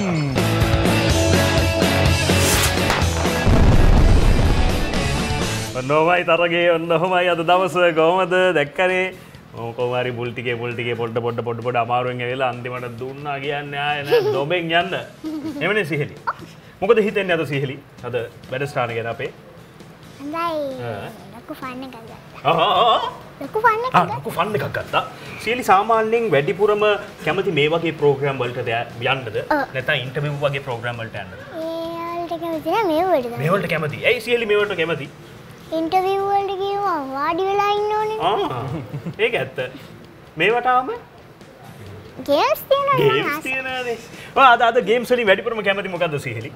ඔන්නෝමයි තරගේ ඔන්නෝමයි අද දවස කොහමද දැක්කනේ මම කොහොමාරි බුල් ටිකේ බුල් ටිකේ පොඩ පොඩ පොඩ පොඩ අමාරුවෙන් ඇවිල්ලා අන්තිමට දුන්නා කියන්නේ ආයේ නෑ දොබෙන් යන්න එමනේ සිහෙලි මොකද හිතෙන්නේ අද සිහෙලි අද වැඩසටහන ගැන අපේ හොඳයි. ලොකු ෆන් එකක් ගත්තා. ආ ආ ලොකු ෆන් එකක් ආ ලොකු ෆන් එකක් ගත්තා සිහෙලි සාමාන්‍යයෙන් වැඩිපුරම කැමති මේ වගේ ප්‍රෝග්‍රෑම් වලට යන්නද නැත්නම් ඉන්ටර්විව් වගේ ප්‍රෝග්‍රෑම් වලට යන්නද ඒ වලට කැමති නෑ මේ වලට. මේ වලට කැමති ඇයි සිහෙලි මේ වලට කැමති ඉන්ටර්විව් වලට ගිහුවා වාඩි වෙලා ඉන්න ඕනේ. ආ ඒක ඇත්ත මේවට ආම ගේම්ස් තියෙනවා. ගේම්ස් තියෙනවානේ ඔය අද අද ගේම්ස් වලින් වැඩිපුරම කැමති මොකද්ද සිහෙලි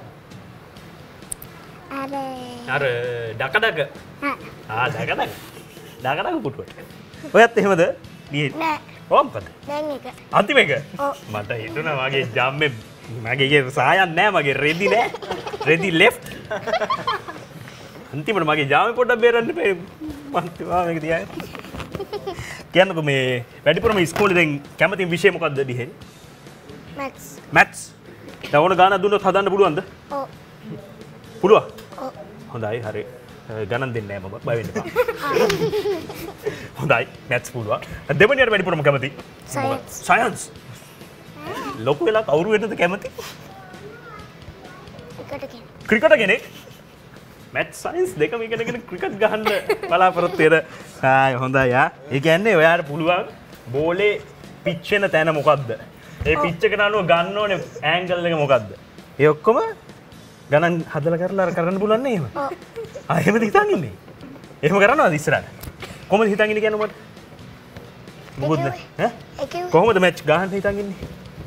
අර අර ඩකඩක ආ ආ ඩකඩක ඩකඩක පුටුවට ඔයත් එහෙමද නියේ නෑ ඔව් මොකද දැන් එක. අන්තිම එක ඔව්. මට හිතුණා මගේ ජම්මේ මගේ ගේ සායන් නෑ මගේ රෙදි නෑ රෙදි ලෙෆ්ට් අන්තිමට මගේ ජාමේ පොඩ්ඩක් බේරන්න බෑ මම තුවා මේක තියාගෙන කියන්නකෝ මේ වැඩිපුරම ඉස්කෝලේ දැන් කැමති විෂය මොකද්ද දිහෙන් මැත්ස්. මැත්ස් දැන් ඕන ගානක් දුන්නොත් හදන්න පුළුවන්ද ඔව්. පුළුවන් ඔව්. හොඳයි හරි ගණන් දෙන්නේ නැහැ මම බය වෙන්න එපා හොඳයි මැත්ස් පුළුවන් දෙවෙනියට වැඩිපුරම කැමති Science. සයන්ස් ලොකු වෙලා කවුරු වෙන්නද කැමති එකට කියන. ක්‍රිකට් කෙනෙක් මැත්ස් සයන්ස් දෙකම ඉගෙනගෙන ක්‍රිකට් ගහන්න බලාපොරොත්තු වෙන ආ හොඳයි ආ ඒ කියන්නේ ඔයාලට පුළුවන් බෝලේ පිච් වෙන තැන මොකද්ද ඒ පිච් එකට අනුව ගන්න ඕනේ ඇන්ගල් එක මොකද්ද ඒ ඔක්කොම ගණන් හදලා කරලා කරන්න පුළුවන් නේ එහෙම ඔව්. ආ එහෙමද හිතන් ඉන්නේ එහෙම කරනවද ඉස්සරහට කොහොමද හිතන් ඉන්නේ කියන්නේ මොකද මොකද ඈ ඒකේ කොහොමද මැච් ගහන්න හිතන් ඉන්නේ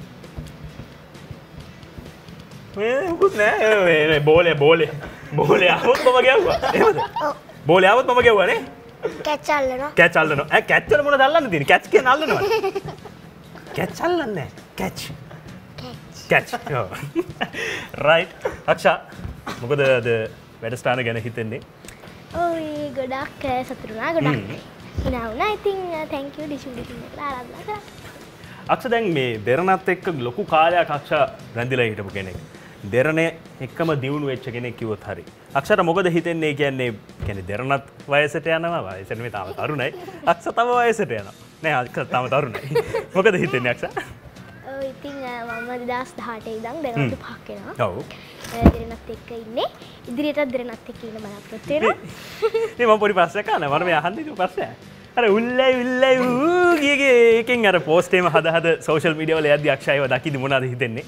මේ මොකුත් නෑ මේ බෝලේ බෝලේ බෝලේ આવොත් මම ගැව්වා එහෙමද ඔව්. බෝලේ આવොත් මම ගැව්වා නේ කැච් අල්ලනවා. කැච් අල්ලනවා ඈ කැච් වල මොනවද අල්ලන්න තියෙන්නේ කැච් කියන අල්ලනවා කැච් අල්ලන්නේ නැහැ කැච් කැච්. කැච් ඔව් රයිට් අක්ෂා මොකද අද වැඩසටහන ගැන හිතෙන්නේ ඔයි ගොඩක් සතුටුනා ගොඩක් හිනා වුණා. ඉතින් thank you ඩිෂු ඩිෂු කියලා ආරාධනා කරා. අක්ෂා දැන් මේ දෙරණත් එක්ක ලොකු කාලයක් අක්ෂා රැඳිලා හිටපු කෙනෙක් දෙරණේ එක්කම දියුණු වෙච්ච කෙනෙක් කිව්වොත් හරි අක්ෂාට මොකද හිතෙන්නේ කියන්නේ කියන්නේ දෙරණත් වයසට යනවා වයසට මේ තාම තරුණයි අක්ෂා තම වයසට යනවා නෑ අක්ෂා තාම තරුණයි මොකද හිතෙන්නේ අක්ෂා ඔව් ඉතින් මම දෙදාස් දහඅටේ ඉඳන් දෙරණත් පහක් වෙනවා. ඔව් දෙරණත් එක්ක ඉන්නේ. ඉදිරියටත් දෙරණත් එක්ක ඉන්න බලාපොරොත්තු වෙනවා. මේ මම පොඩි ප්‍රශ්නයක් අහන්න මම මේ අහන්න ඉතින් ප්‍රශ්නයක් අර උල්ලයි උල්ලයි ඌ ගියේ එකෙන් අර පෝස්ට් එකම හද හද සෝෂල් මීඩියා වල යද්දි අක්ෂයව දකිද්දි මොනවද හිතෙන්නේ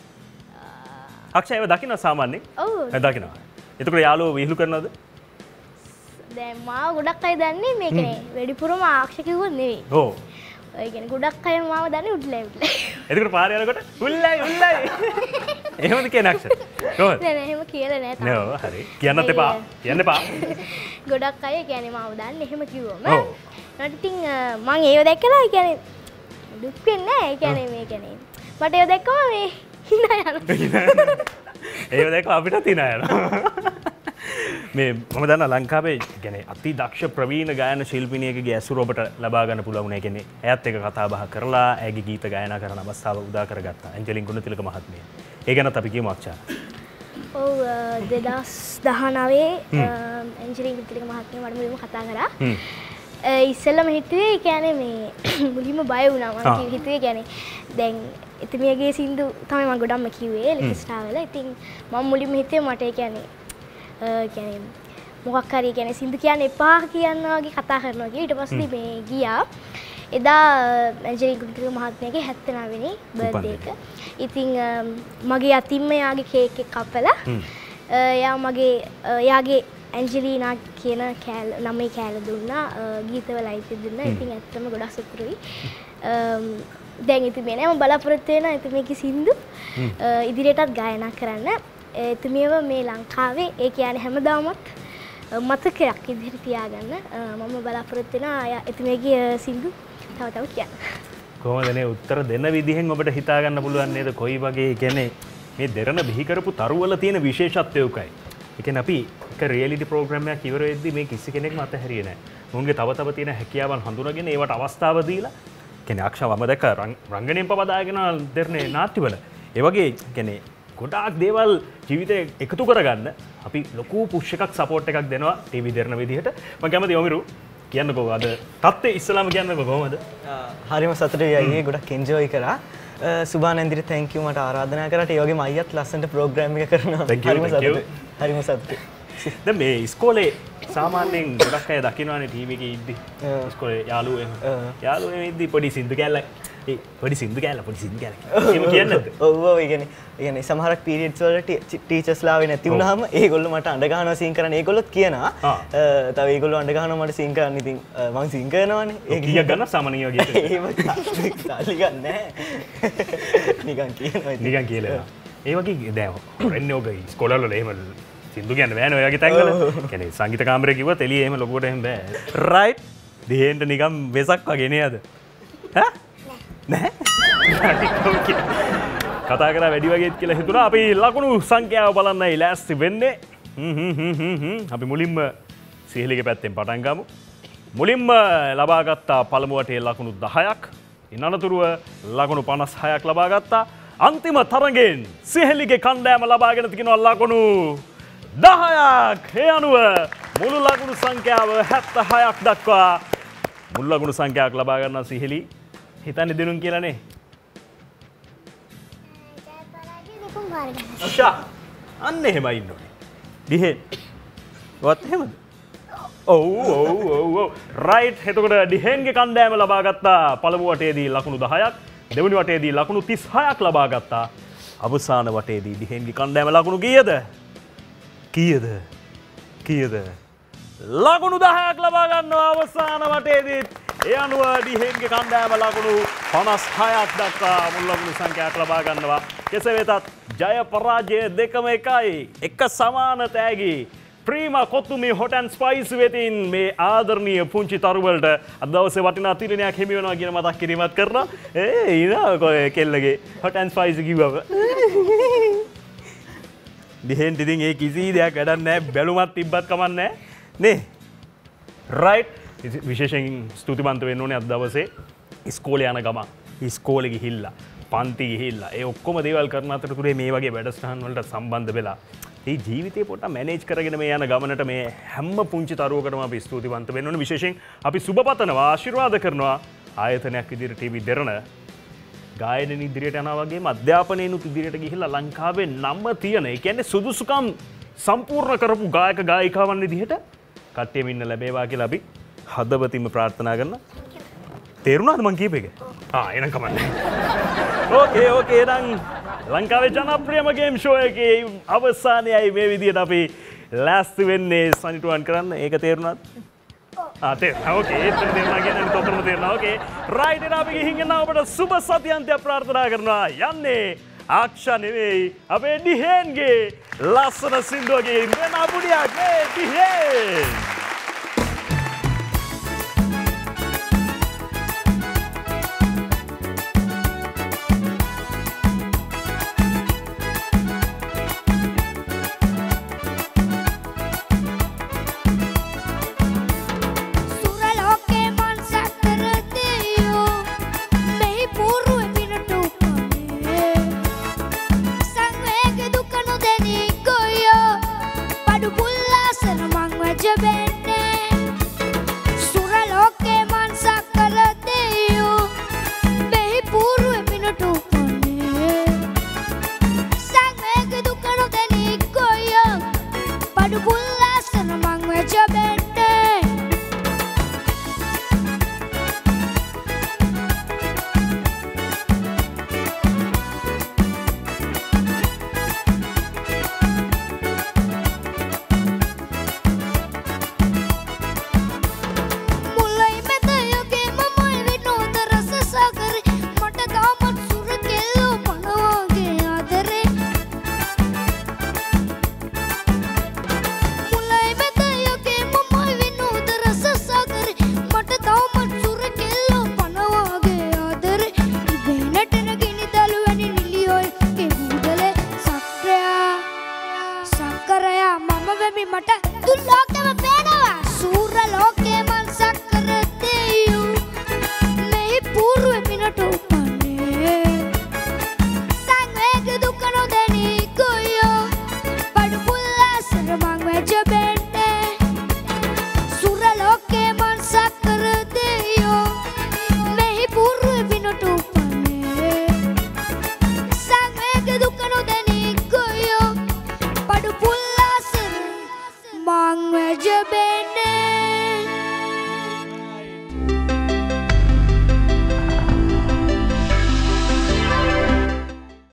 අක්ෂයව දකින්න සාමාන්‍යයෙන් ඔව්. දකින්නවා එතකොට යාළුවෝ විහිළු කරනවද දැන් මාව ගොඩක් අය දන්නේ මේකනේ. වැඩිපුරම ආක්ෂ කිව්වොත් නෙවෙයි. ඔව් ඔය කියන්නේ ගොඩක් අය මාව දන්නේ උඩලයි උඩලයි. එතකොට පාරේ යනකොට උල්ලයි උල්ලයි එහෙමද කියන අක්ෂර කොහොමද නෑ නෑ එහෙම කියලා නෑ තාම. නෝ හරි කියන්නත් එපා කියන්න එපා ගොඩක් අය කියන්නේ මාව දන්නේ එහෙම කිව්වම. ඔව්. ඊට ඉතින් මම ඒව දැක්කලා ඒ කියන්නේ දුක් වෙන්නේ නෑ. ඒ කියන්නේ මේ කියන්නේ මට ඒව දැක්කම මේ hina යනවා. ඒව දැක්ක අපිට තිනා යනවා මේ මම දන්නා ලංකාවේ කියන්නේ අති දක්ෂ ප්‍රවීණ ගායන ශිල්පිනියකගේ ඇසුර ඔබට ලබා ගන්න පුළුවන් වුණා. ඒ කියන්නේ එයත් එක්ක කතා බහ කරලා ඇගේ ගීත ගායනා කරන අවස්ථාව උදා කරගත්තා. ඇන්ජලින් ගුණතිලක මහත්මිය. ඒ ගැනත් අපි කියමු අක්ෂා. ඔව් දෙදාස් දහනවයේ ඇන්ජලින් ගුණතිලක මහත්මිය මට මුලින්ම කතා කරා. හ්ම්. ඉස්සෙල්ලම හිතුවේ කියන්නේ මේ මුලින්ම බය වුණා. මම හිතුවේ කියන්නේ දැන් එතුමියගේ සින්දු තමයි මම ගොඩක්ම කිව්වේ ලිපිස්ටා වල. ඉතින් මම මුලින්ම හිතුවේ මට ඒ කියන්නේ කියන්නේ මොකක් හරි කියන්නේ සින්දු කියන්න එපා කියනවා වගේ කතා කරනවා කියලා. ඊට පස්සේ මේ ගියා. එදා ඇන්ජලි ගුටික මහත්මයාගේ හැත්තෑ නවය වෙනි බර්ත්ඩේ එක. ඉතින් මගේ අතින්ම යාගේ කේක් එක කපලා එයා මගේ යාගේ ඇන්ජලිනා කියන කෑල්ල නමේ කෑල්ල දුන්නා. ගීතවල අයිති දුන්නා. ඉතින් ඇත්තම ගොඩක් සතුටුයි. දැන් ඉතින් මේ නෑම බලාපොරොත්තු වෙනවා ඉතින් මේකේ සින්දු ඉදිරියටත් ගායනා කරන්න. එතුමියව මේ ලංකාවේ ඒ කියන්නේ හැමදාමත් මතකයක් ඉදිරියට තියාගන්න මම බලාපොරොත්තු වෙනවා එතුමියගේ සින්දු තව තව කියන්න. කොහොමද නේ උත්තර දෙන විදිහෙන් ඔබට හිතා ගන්න පුළුවන් නේද කොයි වගේ කියන්නේ මේ දෙරණ බිහි කරපු තරුවල තියෙන විශේෂත්වය උකයි. ඒ කියන්නේ අපි එක රියැලිටි ප්‍රෝග්‍රෑම් එකක් ඉවර වෙද්දී මේ කිසි කෙනෙක්ම අතහැරියේ නැහැ. මොන්ගේ තව තව තියෙන හැකියාවන් හඳුනාගෙන ඒවට අවස්ථාව දීලා කියන්නේ අක්ෂවම දැක රංගනයෙන් පවදාගෙන දෙරනේ නාට්‍යවල. ඒ වගේ කියන්නේ ගොඩාක් දේවල් ජීවිතේ එකතු කරගන්න අපි ලොකු පුෂ් එකක් සපෝට් එකක් දෙනවා ටීවී දෙරණ විදිහට. මම කැමතියි ඔමිරු කියන්නකෝ අද තත්ත්වය ඉස්සලාම කියන්නකෝ කොහොමද? හරිම සතුටුයි අයියේ ගොඩක් එන්ජොයි කරා. සුබාන ඇන්දිරි thank you මට ආරාධනා කරාට ඒ වගේම අයියත් ලස්සනට ප්‍රෝග්‍රෑම් එක කරනවා. හරිම සතුටුයි. හරිම සතුටුයි. දැන් මේ ඉස්කෝලේ සාමාන්‍යයෙන් ගොඩක් අය දකින්නවානේ ටීවී එකේ ඉද්දි ඉස්කෝලේ යාළුවෝ එහෙම. යාළුවෝ එහෙම ඉද්දි පොඩි සින්දු කැල්ලක් ඒ පොඩි සින්දු කැල්ල පොඩි සින්දු කැල්ල. එහෙම කියන්නේ නැද්ද? ඔව් ඔව් ඒ කියන්නේ ඒ කියන්නේ සමහරක් පීරියඩ්ස් වල ටීචර්ස්ලා ආවේ නැති වුනහම ඒගොල්ලෝ මට අඬ ගහනවා සීන් කරන්න. ඒගොල්ලොත් කියනවා. තව ඒගොල්ලෝ අඬ ගහනවා මට සීන් කරන්න. ඉතින් මම සීන් කරනවානේ. ඒක කීයක් ගන්න සාමාන්‍ය වගේ. එහෙම තාලි ගන්න නැහැ. නිකන් කියනවා. නිකන් කියලා. ඒ වගේ දැන් රෙන්නේ ඔබ ඉස්කෝලේ වල එහෙම සින්දු කියන්න බෑනේ ඔයගේ තැන්වල. කියන්නේ සංගීත කාමරේ කිව්වත් එළියේ එහෙම ලොකුවට එහෙම බෑ. රයිට්. දෙහෙන්ට නිකන් වෙසක් වගේ නේද? ඈ? නෑ. කතා කරා වැඩි වගේත් කියලා හිතුණා. අපි ලකුණු සංඛ්‍යාව බලන්නයි ලෑස්ති වෙන්නේ. හ්ම් හ්ම් හ්ම් හ්ම් අපි මුලින්ම සිහලිගේ පැත්තෙන් පටන් ගමු. මුලින්ම ලබා ගත්තා පළමු වටේ ලකුණු දහයක්. ඉන් අනතුරුව ලකුණු පනස් හයක් ලබා ගත්තා. අන්තිම තරගෙන් සිහලිගේ කණ්ඩායම ලබාගෙන තිනවා ලකුණු දහයක්. ඒ අනුව මුළු ලකුණු සංඛ්‍යාව හැත්තෑ හයක් දක්වා මුළු ලකුණු සංඛ්‍යාවක් ලබා ගන්නා සිහලි හිතන්නේ දෙනුන් කියලානේ. අෂා අන්න එහෙමයි ඉන්න ඕනේ. දිහෙන්. වත් එහෙමද? ඔව් ඔව් ඔව් ඔව්. රයිට්. එතකොට දිහෙන්ගේ කණ්ඩායම ලබා ගත්තා පළමු වටේදී ලකුණු දහයක්, දෙවෙනි වටේදී ලකුණු තිස් හයක් ලබා ගත්තා. අවසාන වටේදී දිහෙන්ගේ කණ්ඩායම ලකුණු කීයද? කීයද? කීයද? ලකුණු දහයක් ලබා ගන්නවා අවසාන වටේදී. ඒ අනුව දිහෙන්ගේ කණ්ඩායම ලකුණු පනස් හයක් දක්වා මුළු ලකුණු සංඛ්‍යාවක් ලබා ගන්නවා. කෙසේ වෙතත් ජය පරාජය දෙකම එකයි. එක සමාන තෑගි. Prima kottu mee hot and spicy වෙතින් මේ ආදරණීය පුංචි තරුවලට අද දවසේ වටිනා තිරණයක් හිමි වෙනවා කියන මතක් කිරීමක් කරනවා. ඒ ඉනා කොයි කෙල්ලගේ හොට් ඇන්ඩ් ස්පයිසි කිව්වම. දිහෙන්ට ඉතින් ඒ කිසි දෙයක් වැඩක් නැහැ. බැලුමක් තිබ්බත් කමක් නැහැ. නේ? රයිට්. විශේෂයෙන් ස්තුතිවන්ත වෙන්න ඕනේ අද දවසේ ඉස්කෝලේ යන ගමන් ඉස්කෝලේ ගිහිල්ලා පන්ති ගිහිල්ලා ඒ ඔක්කොම දේවල් කරන අතරතුරේ මේ වගේ වැඩසටහන් වලට සම්බන්ධ වෙලා ඒ ජීවිතේ පොඩ්ඩක් මැනේජ් කරගෙන මේ යන ගමනට මේ හැම පුංචි තරුවකටම අපි ස්තුතිවන්ත වෙන්න ඕනේ. විශේෂයෙන් අපි සුබපතනවා ආශිර්වාද කරනවා ආයතනයක් විදිහට ටීවී දෙරණ ගායන ඉදිරියට යනවා වගේම අධ්‍යාපනයේනුත් ඉදිරියට ගිහිල්ලා ලංකාවේ නම තියෙන ඒ කියන්නේ සුදුසුකම් සම්පූර්ණ කරපු ගායක ගායිකාවන් විදිහට කට්ටියම ඉන්න ලැබේවා කියලා අපි හදවතින්ම ප්‍රාර්ථනා කරන. තේරුණාද මං කියපු එක? ආ එහෙනම් කමන්නේ. ඕකේ ඕකේ එහෙනම් ලංකාවේ ජනප්‍රියම ගේම් ෂෝ එකේ අවසානයයි මේ විදිහට අපි ලෑස්ති වෙන්නේ සනිටුවන් කරන්න. ඒක තේරුණාද? ආ තේරුණා. ඕකේ ඒක තේරුණා කියන්නේ තොතරම තේරුණා. ඕකේ රයිට් එන අපි ගිහින් යනවා ඔබට සුබ සතියන්තය ප්‍රාර්ථනා කරනවා. යන්නේ ආක්ෂා නෙවෙයි අපේ දිහෙන්ගේ ලස්සන සින්දුවගේ වෙන අපුඩියක් මේ දිහෙන්. Jabba කටු